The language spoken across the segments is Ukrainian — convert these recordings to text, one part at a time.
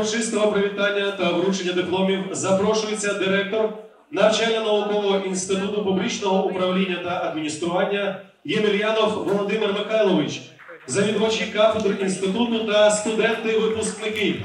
урочистого привітання та вручення дипломів запрошується директор Навчально-наукового інституту публічного управління та адміністрування Ємельянов Володимир Михайлович, завідувачі кафедр інституту та студенти-випускники.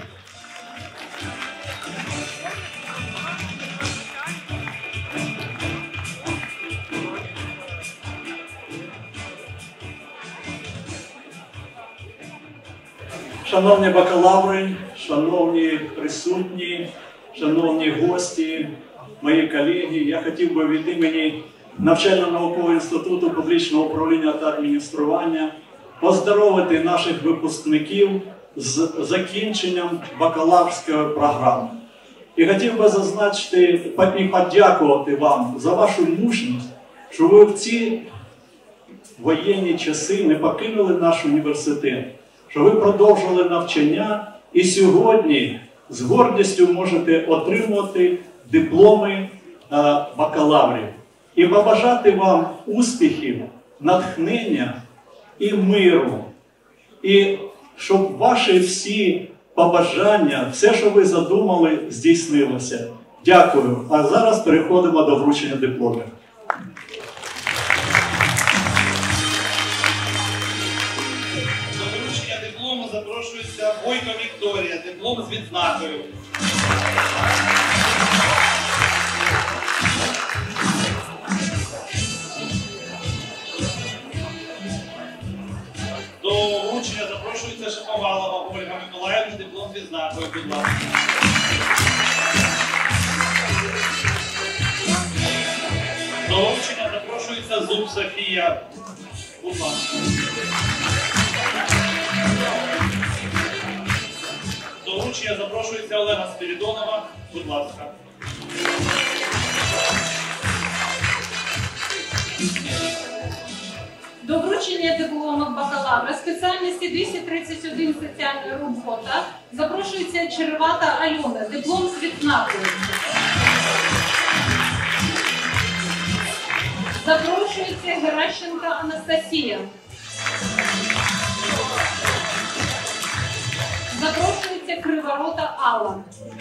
Шановні бакалаври, шановні присутні, шановні гості, мої колеги, я хотів би від імені Навчально-наукового інституту публічного управління та адміністрування поздоровити наших випускників з закінченням бакалаврської програми. І хотів би зазначити і подякувати вам за вашу мужність, що ви в ці воєнні часи не покинули наш університет, що ви продовжили навчання і сьогодні з гордістю можете отримувати дипломи бакалаврів. І побажати вам успіхів, натхнення і миру. І щоб ваші всі побажання, все, що ви задумали, здійснилося. Дякую. А зараз переходимо до вручення дипломів. До вручення диплому запрошується Бойко Вікторія. Диплом з відзнакою. До вручення запрошується Шаповалова Ольга Миколаївна, диплом з відзнакою, будь ласка. До вручення запрошується Зуб Софія, будь ласка. До вручення запрошується Олега Спірідонова, будь ласка. До вручення диплому бакалавра спеціальності 231 соціальна робота запрошується Черевата Альона, диплом з відзнакою. Запрошується Геращенко Анастасія. Запрошується Криворота Алла.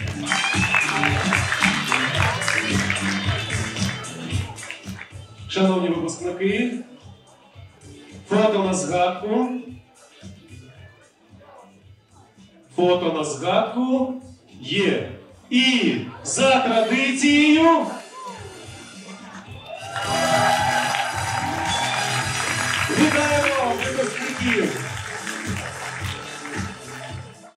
Шановні випускники, фото на згадку. Фото на згадку є. І за традицією вітаємо випускників!